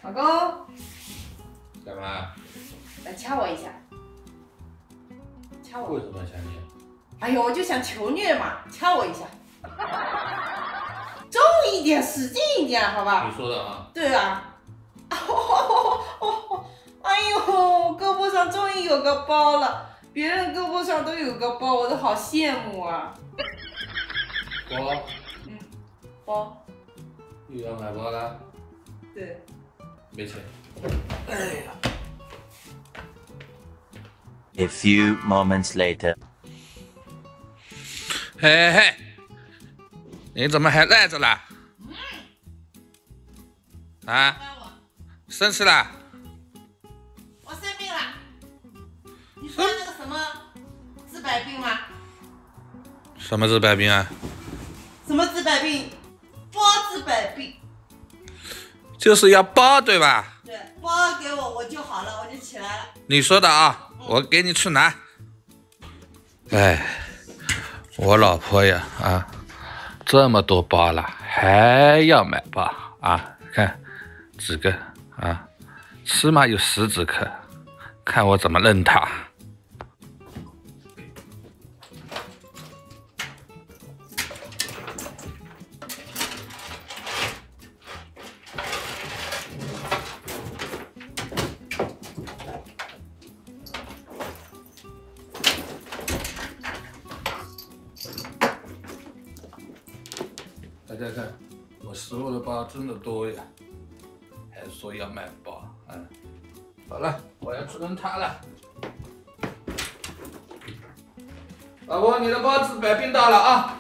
老公， 干嘛？ 来掐我一下，掐我。 为什么想你？ 哎呦，我就想求你了嘛，掐我一下，重一点，使劲一点，好吧？ 你说的啊。 对啊。哎呦，胳膊上终于有个包了，别人胳膊上都有个包，我都好羡慕啊。 包？ 包。 又要买包了？ 对。 没钱。哎呀。 A few moments later. 嘿嘿，你怎么还赖着啦？啊？生气啦？ 我生病了。你说那个什么治百病吗？ 什么治百病啊？ 什么治百病？包治百病。 就是要包对吧？ 对，包给我，我就好了，我就起来了。 你说的啊，我给你去拿。哎，我老婆呀啊，这么多包了，还要买包啊？看几个啊，起码有10几颗，看我怎么扔它。大家看，我师傅的包真的多呀，还说要买包，好了，我要去扔它了。老婆，你的包治百病到了啊！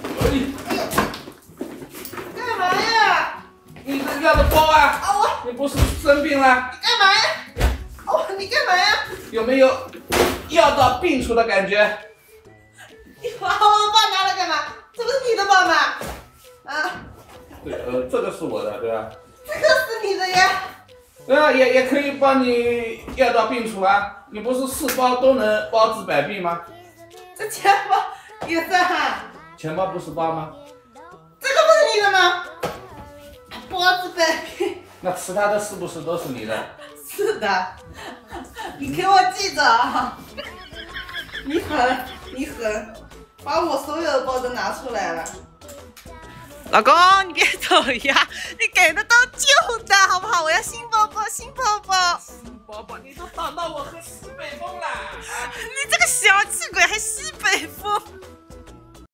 干嘛呀？ 你这要的包啊！你不是生病了？ 你干嘛呀？你干嘛呀？ 有没有药到病除的感觉？ 你把我的包拿来干嘛？这不是你的包吗？啊？ 对，这个是我的，对吧？ 这个是你的呀。 也可以帮你药到病除啊。你不是4包都能包治百病吗？ 这钱包也算哈。 钱包不是包吗？ 这个不是你的吗？包治百病。 那其他的是不是都是你的？ 是的，你给我记着啊！你狠，你狠，把我所有的包都拿出来了。老公，你别走呀，你给的都旧的，好不好？我要新包包，新包包。 新包包，你都挡到我喝西北风了！ 你这个小气鬼还西北风。